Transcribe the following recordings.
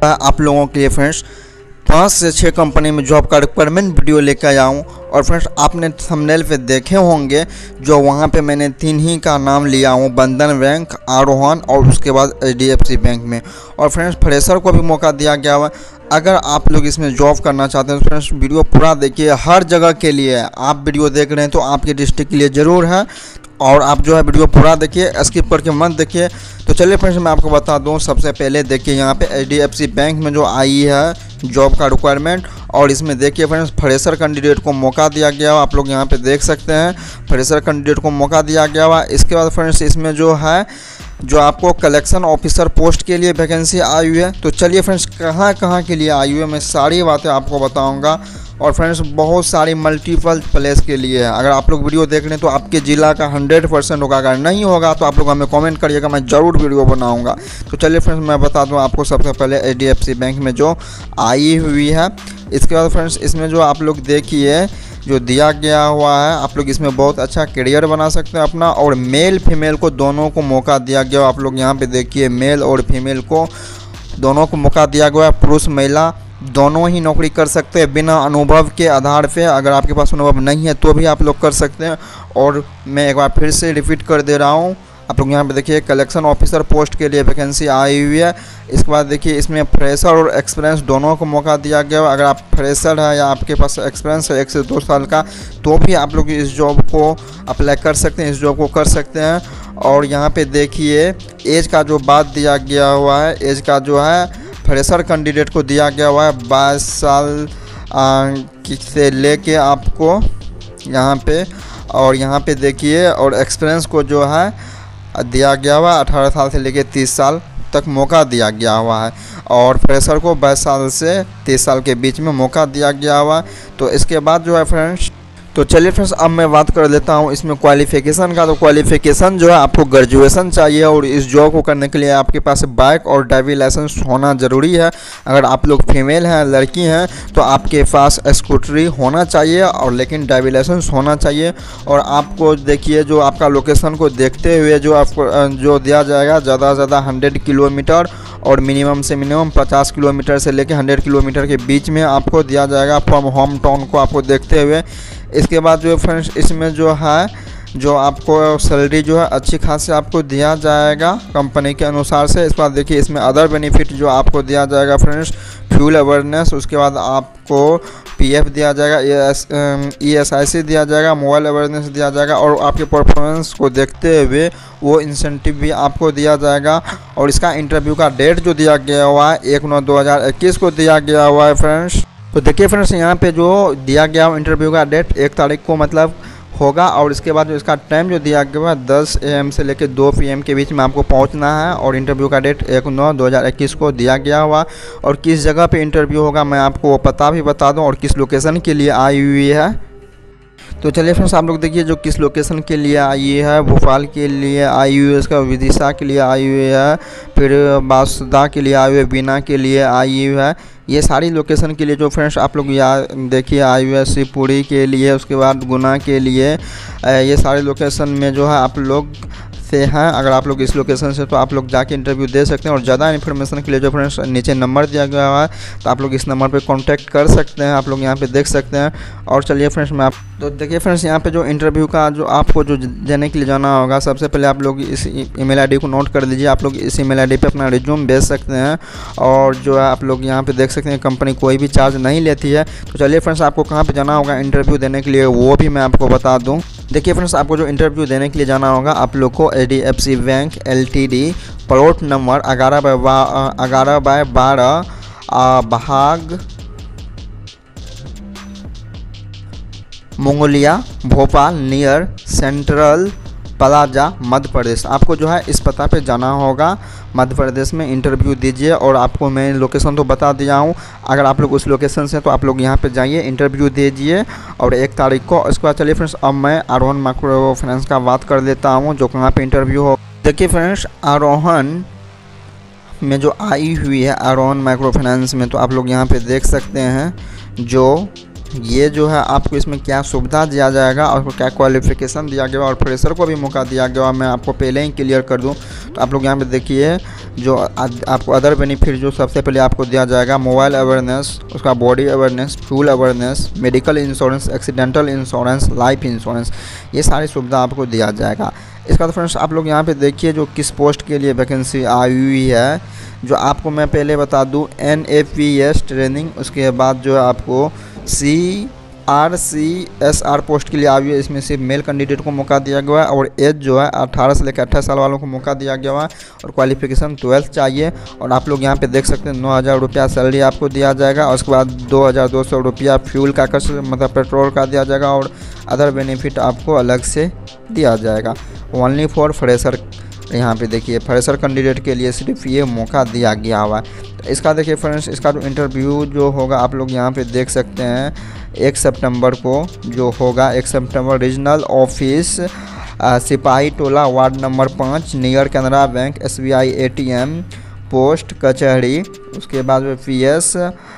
आप लोगों के लिए फ्रेंड्स 5 से 6 कंपनी में जॉब का रिक्वायरमेंट वीडियो लेकर आया हूँ। और फ्रेंड्स आपने थंबनेल पे देखे होंगे जो वहाँ पे मैंने 3 ही का नाम लिया हूँ, बंधन बैंक, आरोहन और उसके बाद HDFC बैंक में। और फ्रेंड्स फ्रेशर को भी मौका दिया गया हुआ। अगर आप लोग इसमें जॉब करना चाहते हैं तो फ्रेंड्स वीडियो पूरा देखिए, हर जगह के लिए आप वीडियो देख रहे हैं तो आपके डिस्ट्रिक्ट के लिए ज़रूर है। और आप जो है वीडियो पूरा देखिए, स्किप करके मत देखिए। तो चलिए फ्रेंड्स मैं आपको बता दूं, सबसे पहले देखिए यहाँ पे HDFC बैंक में जो आई है जॉब का रिक्वायरमेंट। और इसमें देखिए फ्रेंड्स फ्रेशर कैंडिडेट को मौका दिया गया हुआ, आप लोग यहाँ पे देख सकते हैं फ्रेशर कैंडिडेट को मौका दिया गया हुआ। इसके बाद फ्रेंड्स इसमें जो है जो आपको कलेक्शन ऑफिसर पोस्ट के लिए वैकेंसी आई हुई है। तो चलिए फ्रेंड्स कहाँ के लिए आई हुई है मैं सारी बातें आपको बताऊंगा। और फ्रेंड्स बहुत सारी मल्टीपल प्लेस के लिए है। अगर आप लोग वीडियो देख रहे हैं तो आपके ज़िला का 100% होगा, अगर नहीं होगा तो आप लोग हमें कमेंट करिएगा, मैं ज़रूर वीडियो बनाऊंगा। तो चलिए फ्रेंड्स मैं बता दूं आपको सबसे पहले HDFC बैंक में जो आई हुई है। इसके बाद फ्रेंड्स इसमें जो आप लोग देखिए जो दिया गया हुआ है, आप लोग इसमें बहुत अच्छा करियर बना सकते हैं अपना। और मेल फीमेल को दोनों को मौका दिया गया। आप लोग यहाँ पे देखिए मेल और फीमेल को दोनों को मौका दिया गया है। पुरुष महिला दोनों ही नौकरी कर सकते हैं बिना अनुभव के आधार पे। अगर आपके पास अनुभव नहीं है तो भी आप लोग कर सकते हैं। और मैं एक बार फिर से रिपीट कर दे रहा हूँ, आप लोग यहाँ पे देखिए कलेक्शन ऑफिसर पोस्ट के लिए वैकेंसी आई हुई है। इसके बाद देखिए इसमें फ्रेशर और एक्सपीरियंस दोनों को मौका दिया गया है। अगर आप फ्रेशर है या आपके पास एक्सपीरियंस है 1 से 2 साल का तो भी आप लोग इस जॉब को अप्लाई कर सकते हैं, इस जॉब को कर सकते हैं। और यहाँ पे देखिए एज का जो बात दिया गया हुआ है, एज का जो है फ्रेशर कैंडिडेट को दिया गया हुआ है 22 साल से लेके आपको यहाँ पे। और यहाँ पे देखिए और एक्सपीरियंस को जो है दिया गया हुआ 18 साल से लेके 30 साल तक मौका दिया गया हुआ है। और फ्रेशर को 22 साल से 30 साल के बीच में मौका दिया गया हुआ। तो इसके बाद जो है फ्रेंड्स, तो चलिए फ्रेंड्स अब मैं बात कर लेता हूँ इसमें क्वालिफ़िकेशन का। तो क्वालिफ़िकेशन जो है आपको ग्रेजुएशन चाहिए और इस जॉब को करने के लिए आपके पास बाइक और ड्राइविंग लाइसेंस होना ज़रूरी है। अगर आप लोग फीमेल हैं, लड़की हैं, तो आपके पास स्कूटरी होना चाहिए और लेकिन ड्राइविंग लाइसेंस होना चाहिए। और आपको देखिए जो आपका लोकेशन को देखते हुए जो आपको जो दिया जाएगा ज़्यादा से ज़्यादा 100 किलोमीटर और मिनिमम से मिनिमम 50 किलोमीटर से लेकर 100 किलोमीटर के बीच में आपको दिया जाएगा फ्रॉम होम टाउन को आपको देखते हुए। इसके बाद जो फ्रेंड्स इसमें जो है जो आपको सैलरी जो है अच्छी खासी आपको दिया जाएगा कंपनी के अनुसार से। इसके बाद देखिए इसमें अदर बेनिफिट जो आपको दिया जाएगा फ्रेंड्स, फ्यूल अवेयरनेस, उसके बाद आपको PF दिया जाएगा, ESIC दिया जाएगा, मोबाइल अवेयरनेस दिया जाएगा। और आपके परफॉर्मेंस को देखते हुए वो इंसेंटिव भी आपको दिया जाएगा। और इसका इंटरव्यू का डेट जो दिया गया हुआ है 1/9/2021 को दिया गया हुआ है फ्रेंड्स। तो देखिए फ्रेंड्स यहाँ पे जो दिया गया हो इंटरव्यू का डेट 1 तारीख को मतलब होगा। और इसके बाद जो इसका टाइम जो दिया गया है 10 AM से लेकर 2 PM के बीच में आपको पहुंचना है। और इंटरव्यू का डेट 1/9/2021 को दिया गया हुआ। और किस जगह पे इंटरव्यू होगा मैं आपको वो पता भी बता दूं और किस लोकेशन के लिए आई हुई है। तो चलिए फ्रेंड्स आप लोग देखिए जो किस लोकेशन के लिए आई है, भोपाल के लिए आई हुई है, इसका विदिशा के लिए आई हुई है, फिर बांसदा के लिए आई हुई है, बीना के लिए आई हुई है। ये सारी लोकेशन के लिए जो फ्रेंड्स आप लोग यहाँ देखिए आई हुई है, शिवपुरी के लिए, उसके बाद गुना के लिए। ये सारे लोकेशन में जो है आप लोग से हैं। अगर आप लोग इस लोकेशन से तो आप लोग जाके इंटरव्यू दे सकते हैं। और ज़्यादा इन्फॉर्मेशन के लिए जो फ्रेंड्स नीचे नंबर दिया गया हुआ है तो आप लोग इस नंबर पे कांटेक्ट कर सकते हैं, आप लोग यहाँ पे देख सकते हैं। और चलिए फ्रेंड्स मैं आप तो देखिए फ्रेंड्स यहाँ पे जो इंटरव्यू का जो आपको जो देने के लिए जाना होगा, सबसे पहले आप लोग इस ईमेल आईडी को नोट कर लीजिए। आप लोग इस ईमेल आईडी पे अपना रिज्यूम भेज सकते हैं। और जो है आप लोग यहाँ पे देख सकते हैं कंपनी कोई भी चार्ज नहीं लेती है। तो चलिए फ्रेंड्स आपको कहाँ पे जाना होगा इंटरव्यू देने के लिए वो भी मैं आपको बता दूँ। देखिए फ्रेंड्स आपको जो इंटरव्यू देने के लिए जाना होगा आप लोग को HDFC bank LTD plot number 11/12 भाग मंगोलिया Bhopal near central plaza Madhya Pradesh, आपको जो है इस पता पे जाना होगा मध्य प्रदेश में। इंटरव्यू दीजिए। और आपको मैं लोकेशन तो बता दिया हूँ, अगर आप लोग उस लोकेशन से तो आप लोग यहाँ पे जाइए इंटरव्यू दीजिए। और 1 तारीख को इसके बाद चलिए फ्रेंड्स अब मैं आरोहन माइक्रो फाइनेंस का बात कर लेता हूँ जो कहाँ पे इंटरव्यू हो। देखिए फ्रेंड्स आरोहन में जो आई हुई है आरोहन माइक्रो फाइनेंस में, तो आप लोग यहाँ पे देख सकते हैं जो ये जो है आपको इसमें क्या सुविधा दिया जाएगा और क्या क्वालिफिकेशन दिया गया और फ्रेशर को भी मौका दिया गया। मैं आपको पहले ही क्लियर कर दूं। तो आप लोग यहाँ पे देखिए जो आपको अदर बेनिफिट जो सबसे पहले आपको दिया जाएगा मोबाइल अवेयरनेस, उसका body awareness, fuel awareness, medical insurance, accidental insurance, life insurance, ये सारी सुविधा आपको दिया जाएगा। इसका तो फ्रेंड्स आप लोग यहाँ पे देखिए जो किस पोस्ट के लिए वैकेंसी आई हुई है, जो आपको मैं पहले बता दूँ NAPS ट्रेनिंग, उसके बाद जो है आपको CRCSR पोस्ट के लिए आई हुई है। इसमें सिर्फ मेल कैंडिडेट को मौका दिया गया है और एज जो है 18 से लेकर 28 साल वालों को मौका दिया गया है और क्वालिफिकेशन 12th चाहिए। और आप लोग यहाँ पे देख सकते हैं 9,000 रुपया सैलरी आपको दिया जाएगा और उसके बाद 2,200 रुपया फ्यूल का खर्च मतलब पेट्रोल का दिया जाएगा और अदर बेनिफिट आपको अलग से दिया जाएगा। ओनली फॉर फ्रेशर, यहाँ पे देखिए फ्रेशर कैंडिडेट के लिए सिर्फ ये मौका दिया गया हुआ है। तो इसका देखिए फ्रेंड्स, इसका जो इंटरव्यू जो होगा आप लोग यहाँ पे देख सकते हैं 1 सितंबर को जो होगा, 1 सितंबर regional office Sipahi Tola ward number 5 near Canara bank SBI ATM post Kachahari. उसके बाद PS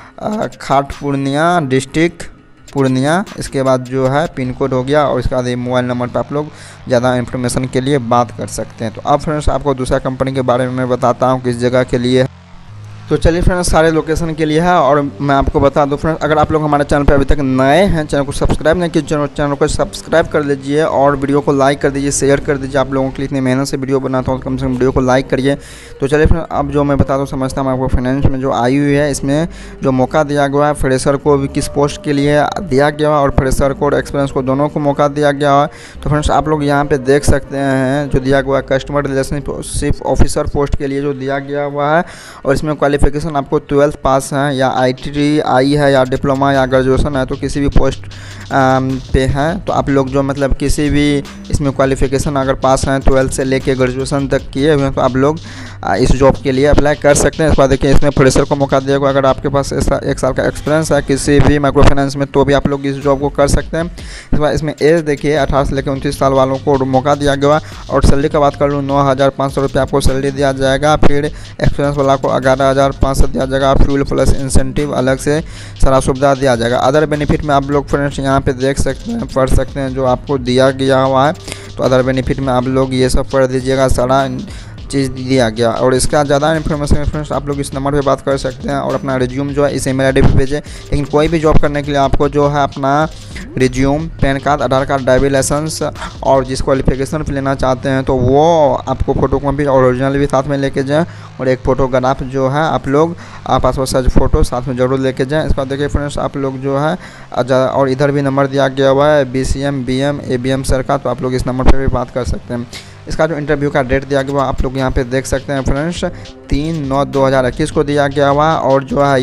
खाट पूर्णिया डिस्ट्रिक्ट पूर्णिया। इसके बाद जो है पिन कोड हो गया और इसके बाद ये मोबाइल नंबर पर आप लोग ज़्यादा इन्फॉर्मेशन के लिए बात कर सकते हैं। तो अब फ्रेंड्स आपको दूसरा कंपनी के बारे में मैं बताता हूँ किस जगह के लिए। तो चलिए फ्रेंड्स सारे लोकेशन के लिए है और मैं आपको बता दूं फ्रेंड्स, अगर आप लोग हमारे चैनल पर अभी तक नए हैं, चैनल को सब्सक्राइब नहीं किए, चैनल को सब्सक्राइब कर लीजिए और वीडियो को लाइक कर दीजिए, शेयर कर दीजिए। आप लोगों के लिए इतनी मेहनत से वीडियो बनाता हूँ, कम से कम वीडियो को लाइक करिए। तो चलिए फ्रेंड्स अब जो मैं बता दूँ समझता हूँ आपको फाइनेंस में जो आई हुई है, इसमें जो मौका दिया गया है फ्रेशर को भी किस पोस्ट के लिए दिया गया है और फ्रेशर को और एक्सपीरियंस को दोनों को मौका दिया गया है। तो फ्रेंड्स आप लोग यहाँ पर देख सकते हैं जो दिया गया कस्टमर रिलेशनशिप ऑफिसर पोस्ट के लिए जो दिया गया हुआ है और इसमें क्वालिफिकेशन आपको 12th पास है या ITI है या डिप्लोमा या ग्रेजुएशन है, तो किसी भी पोस्ट पे हैं तो आप लोग जो मतलब किसी भी इसमें क्वालिफिकेशन अगर पास हैं 12th से लेके ग्रेजुएशन तक किए हुए हैं तो आप लोग इस जॉब के लिए अप्लाई कर सकते हैं। इस बार देखिए इसमें फ्रेशर को मौका दिया गया, अगर आपके पास 1 साल का एक्सपीरियंस है किसी भी माइक्रो फाइनेंस में तो भी आप लोग इस जॉब को कर सकते हैं। इस बार इसमें एज देखिए 18 से लेकर 29 साल वालों को मौका दिया गया और सैलरी की बात कर लूँ 9,500 रुपये आपको सैलरी दिया जाएगा। फिर एक्सपीरियंस वाला को 11,500 दिया जाएगा। फ्यूल प्लस इंसेंटिव अलग से सारा सुविधा दिया जाएगा। अदर बेनिफिट में आप लोग फ्रेंड्स यहाँ पे देख सकते हैं, पढ़ सकते हैं जो आपको दिया गया हुआ है। तो अदर बेनिफिट में आप लोग ये सब पढ़ दीजिएगा, सारा चीज़ दिया गया। और इसका ज़्यादा इन्फॉर्मेशन फ्रेंड्स आप लोग इस नंबर पे बात कर सकते हैं और अपना रिज्यूम जो है इस email ID पे भेजें। लेकिन कोई भी जॉब करने के लिए आपको जो है अपना resume, PAN card, Aadhaar card, driving licence और जिस क्वालिफिकेशन पे लेना चाहते हैं तो वो आपको फ़ोटो कॉपी और ओरिजिनल भी साथ में लेके जाएँ और एक फ़ोटोग्राफ जो है आप लोग पासपोर्ट साइज फ़ोटो साथ में ज़रूर लेके जाएँ। इसका देखिए फ्रेंड्स आप लोग जो है और इधर भी नंबर दिया गया हुआ है BCM BM ABM सर का, तो आप लोग इस नंबर पर भी बात कर सकते हैं। इसका जो इंटरव्यू का डेट दिया गया आप लोग यहाँ पे देख सकते हैं फ्रेंड्स 3/9/2021 को दिया गया हुआ और जो है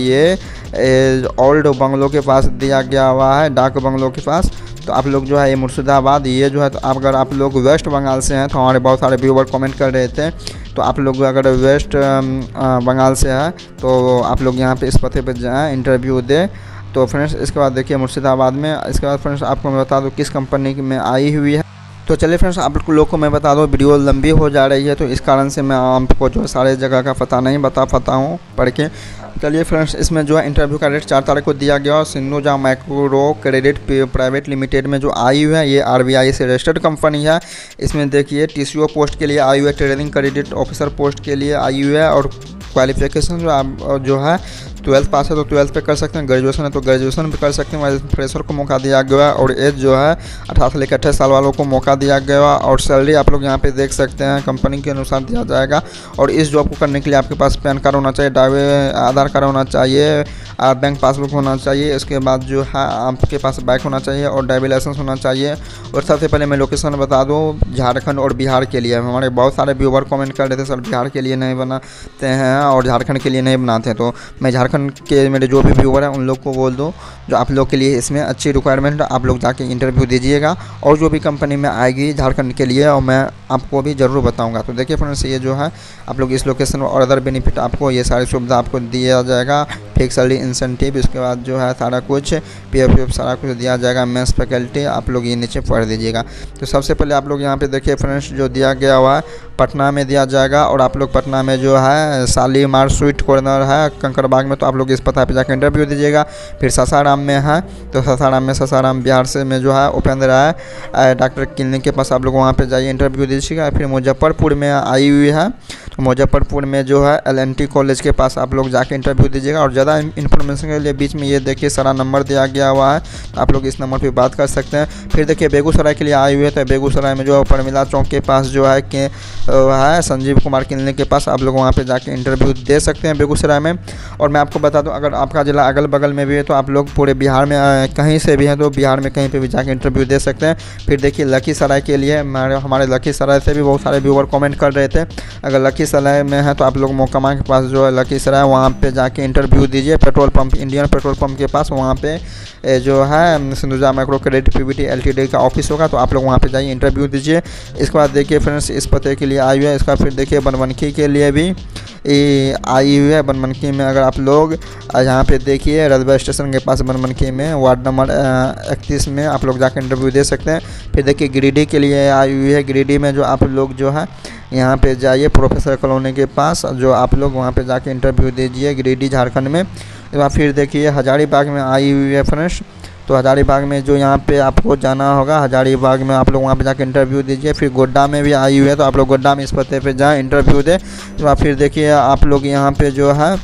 ये ओल्ड बंगलो के पास दिया गया हुआ है, डाक बंगलो के पास। तो आप लोग जो है ये मुर्शिदाबाद ये जो है, तो अगर आप लोग वेस्ट बंगाल से हैं तो हमारे बहुत सारे व्यूवर कमेंट कर रहे थे, तो आप लोग अगर वेस्ट बंगाल से हैं तो आप लोग यहाँ पे इस पते पे जाएँ इंटरव्यू दे। तो फ्रेंड्स इसके बाद देखिए मुर्शिदाबाद में, इसके बाद फ्रेंड्स आपको मैं बता दूँ किस कंपनी में आई हुई है। तो चलिए फ्रेंड्स आप लोग को मैं बता दूँ वीडियो लंबी हो जा रही है तो इस कारण से मैं आपको जो सारे जगह का पता नहीं बता पाता हूँ पढ़ के। चलिए फ्रेंड्स इसमें जो है इंटरव्यू का डेट 4 तारीख को दिया गया और Sindhuja micro credit private limited में जो आई हुई है ये RBI से रजिस्टर्ड कंपनी है। इसमें देखिए TCO पोस्ट के लिए आई हुई है, ट्रेनिंग क्रेडिट ऑफिसर पोस्ट के लिए आई हुई है और क्वालिफिकेशन जो है 12th पास है तो 12th पे कर सकते हैं, ग्रेजुएशन है तो ग्रेजुएशन पे कर सकते हैं। फ्रेशर को मौका दिया गया और एज जो है 18 से लेकर 28 साल वालों को मौका दिया गया और सैलरी आप लोग यहाँ पे देख सकते हैं कंपनी के अनुसार दिया जाएगा। और इस जॉब को करने के लिए आपके पास पैन कार्ड होना चाहिए, आधार कार्ड होना चाहिए, बैंक पासबुक होना चाहिए, इसके बाद जो है आपके पास बाइक होना चाहिए और ड्राइविंग लाइसेंस होना चाहिए। और सबसे पहले मैं लोकेशन बता दूँ झारखंड और बिहार के लिए। हमारे बहुत सारे व्यूवर कमेंट कर रहे थे सर बिहार के लिए नहीं बनाते हैं और झारखंड के लिए नहीं बनाते हैं, तो मैं झारखंड के मेरे जो भी व्यूवर हैं उन लोग को बोल दो जो आप लोग के लिए इसमें अच्छी रिक्वायरमेंट आप लोग जाके इंटरव्यू दीजिएगा और जो भी कंपनी में आएगी झारखंड के लिए और मैं आपको भी ज़रूर बताऊंगा। तो देखिए फ्रेंड्स ये जो है आप लोग इस लोकेशन और अदर बेनिफिट आपको ये सारी सुविधा आपको दिया जाएगा, फिक्स सैलरी इंसेंटिव, इसके बाद जो है सारा कुछ PF सारा कुछ दिया जाएगा, मेंस फैकल्टी आप लोग ये नीचे पढ़ दीजिएगा। तो सबसे पहले आप लोग यहाँ पे देखिए फ्रेंड्स जो दिया गया हुआ है पटना में दिया जाएगा और आप लोग पटना में जो है शालीमार स्वीट कॉर्नर है कंकड़बाग में, तो आप लोग इस पता पे जाकर इंटरव्यू दीजिएगा। फिर सासाराम में है तो सासाराम बिहार से में जो है उपेंद्र राय डॉक्टर क्लिनिक के पास आप लोग वहाँ पे जाइए इंटरव्यू दीजिएगा। फिर मुजफ्फरपुर में आई हुई है तो मुजफ्फरपुर में जो है LNT कॉलेज के पास आप लोग जाके इंटरव्यू दीजिएगा। और ज़्यादा इन्फॉर्मेशन के लिए बीच में ये देखिए सारा नंबर दिया गया हुआ है, आप लोग इस नंबर पर बात कर सकते हैं। फिर देखिए बेगूसराय के लिए आए हुए, तो बेगूसराय में जो परमिला चौक के पास जो है कि है संजीव कुमार क्लिनिक के पास, आप लोग वहाँ पे जाके इंटरव्यू दे सकते हैं बेगूसराय में। और मैं आपको बता दूं, अगर आपका ज़िला अगल बगल में भी है तो आप लोग पूरे बिहार में कहीं से भी हैं तो बिहार में कहीं पे भी जाके इंटरव्यू दे सकते हैं। फिर देखिए लखीसराय के लिए हमारे लखीसराय से भी बहुत सारे व्यूअर कमेंट कर रहे थे, अगर लखीसराय में है तो आप लोग मोकामा के पास जो है लखीसराय, वहाँ पर जाके इंटरव्यू दीजिए। Petrol pump, Indian petrol pump के पास वहाँ पर जो है Sindhuja micro credit PVT LTD का ऑफिस होगा, तो आप लोग वहाँ पे जाइए इंटरव्यू दीजिए। इसके बाद देखिए फ्रेंड्स इस पते के लिए आई हुई है। इसका फिर देखिए बनमनखी के लिए भी आई हुई है। बनमनखी में अगर आप लोग यहाँ पे देखिए रेलवे स्टेशन के पास बनमनखी में वार्ड नंबर 31 में आप लोग जाकर इंटरव्यू दे सकते हैं। फिर देखिए गिरिडीह के लिए आई हुई है। गिरिडीह में जो आप लोग जो है यहाँ पे जाइए प्रोफेसर कॉलोनी के पास, जो आप लोग वहाँ पे जाके इंटरव्यू दीजिए गिरिडीह झारखंड में। फिर देखिए हजारीबाग में आई हुई है फ्रेंड्स, तो हजारीबाग में जो यहाँ पे आपको जाना होगा हजारीबाग में आप लोग वहाँ पे जाकर इंटरव्यू दीजिए। फिर गोड्डा में भी आई हुई है, तो आप लोग गोड्डा में इस पते पे जाएँ इंटरव्यू दें। तो फिर देखिए आप लोग यहाँ पे जो है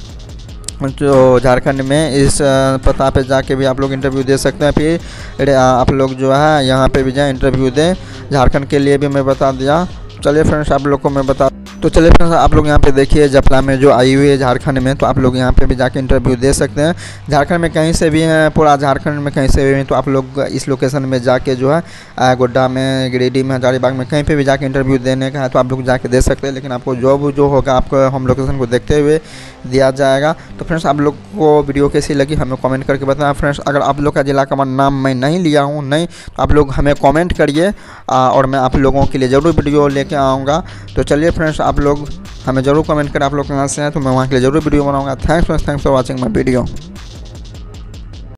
जो झारखंड में इस पता पे जाके भी आप लोग इंटरव्यू दे सकते हैं। फिर आप लोग जो है यहाँ पे भी जाएँ इंटरव्यू दें। झारखंड के लिए भी मैं बता दिया। चलिए फ्रेंड्स आप लोग को मैं बता, तो चलिए फ्रेंड्स आप लोग यहाँ पे देखिए जपला में जो आई हुई है झारखंड में, तो आप लोग यहाँ पे भी जाके इंटरव्यू दे सकते हैं। झारखंड में कहीं से भी हैं, पूरा झारखंड में कहीं से भी हैं, तो आप लोग इस लोकेशन में जाके जो है गोड्डा में, गिरिडीह में, हजारीबाग में कहीं पे भी जाके इंटरव्यू देने का है तो आप लोग जाके दे सकते हैं। लेकिन आपको जो होगा आपको हम लोकेशन को देखते हुए दिया जाएगा। तो फ्रेंड्स आप लोग को वीडियो कैसी लगी हमें कमेंट करके बताना। फ्रेंड्स अगर आप लोग का ज़िला का नाम मैं नहीं लिया हूँ तो आप लोग हमें कमेंट करिए और मैं आप लोगों के लिए ज़रूर वीडियो लेके आऊँगा। तो चलिए फ्रेंड्स आप लोग हमें ज़रूर कमेंट करें आप लोग कहाँ से हैं, तो मैं वहाँ के लिए ज़रूर वीडियो बनाऊँगा। Thanks for watching my video.